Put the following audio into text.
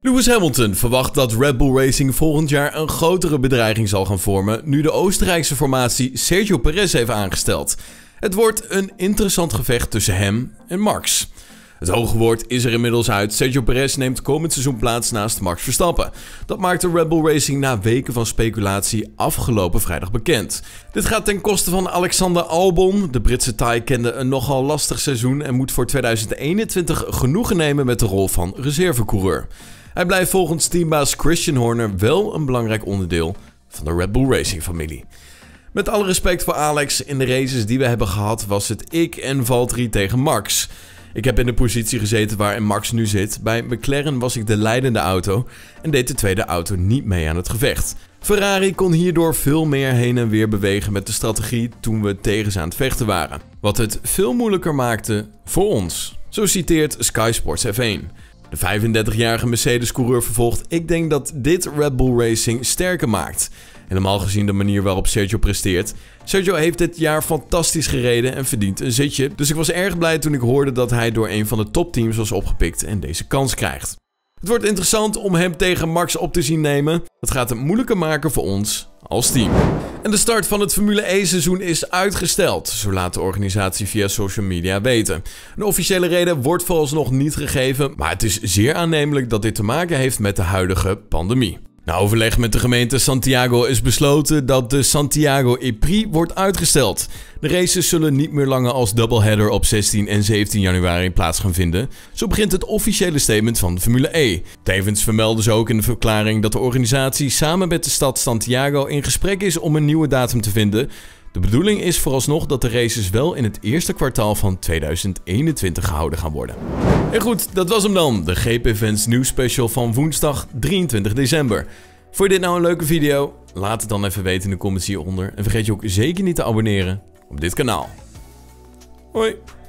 Lewis Hamilton verwacht dat Red Bull Racing volgend jaar een grotere bedreiging zal gaan vormen nu de Oostenrijkse formatie Sergio Perez heeft aangesteld. Het wordt een interessant gevecht tussen hem en Max. Het hoge woord is er inmiddels uit. Sergio Perez neemt komend seizoen plaats naast Max Verstappen. Dat maakte Red Bull Racing na weken van speculatie afgelopen vrijdag bekend. Dit gaat ten koste van Alexander Albon. De Britse Thai kende een nogal lastig seizoen en moet voor 2021 genoegen nemen met de rol van reservecoureur. Hij blijft volgens teambaas Christian Horner wel een belangrijk onderdeel van de Red Bull Racing familie. Met alle respect voor Alex, in de races die we hebben gehad was het ik en Valtteri tegen Max. Ik heb in de positie gezeten waarin Max nu zit. Bij McLaren was ik de leidende auto en deed de tweede auto niet mee aan het gevecht. Ferrari kon hierdoor veel meer heen en weer bewegen met de strategie toen we tegen ze aan het vechten waren. Wat het veel moeilijker maakte voor ons. Zo citeert Sky Sports F1. De 35-jarige Mercedes-coureur vervolgt: ik denk dat dit Red Bull Racing sterker maakt. Helemaal gezien de manier waarop Sergio presteert. Sergio heeft dit jaar fantastisch gereden en verdient een zitje. Dus ik was erg blij toen ik hoorde dat hij door een van de topteams was opgepikt en deze kans krijgt. Het wordt interessant om hem tegen Max op te zien nemen. Dat gaat het moeilijker maken voor ons als team. En de start van het Formule E-seizoen is uitgesteld, zo laat de organisatie via social media weten. Een officiële reden wordt vooralsnog niet gegeven, maar het is zeer aannemelijk dat dit te maken heeft met de huidige pandemie. Na overleg met de gemeente Santiago is besloten dat de Santiago E-Prix wordt uitgesteld. De races zullen niet meer langer als doubleheader op 16 en 17 januari plaats gaan vinden. Zo begint het officiële statement van de Formule E. Tevens vermelden ze ook in de verklaring dat de organisatie samen met de stad Santiago in gesprek is om een nieuwe datum te vinden. De bedoeling is vooralsnog dat de races wel in het eerste kwartaal van 2021 gehouden gaan worden. En goed, dat was hem dan, de GP Fans nieuwsspecial van woensdag 23 december. Vond je dit nou een leuke video? Laat het dan even weten in de comments hieronder. En vergeet je ook zeker niet te abonneren op dit kanaal. Hoi!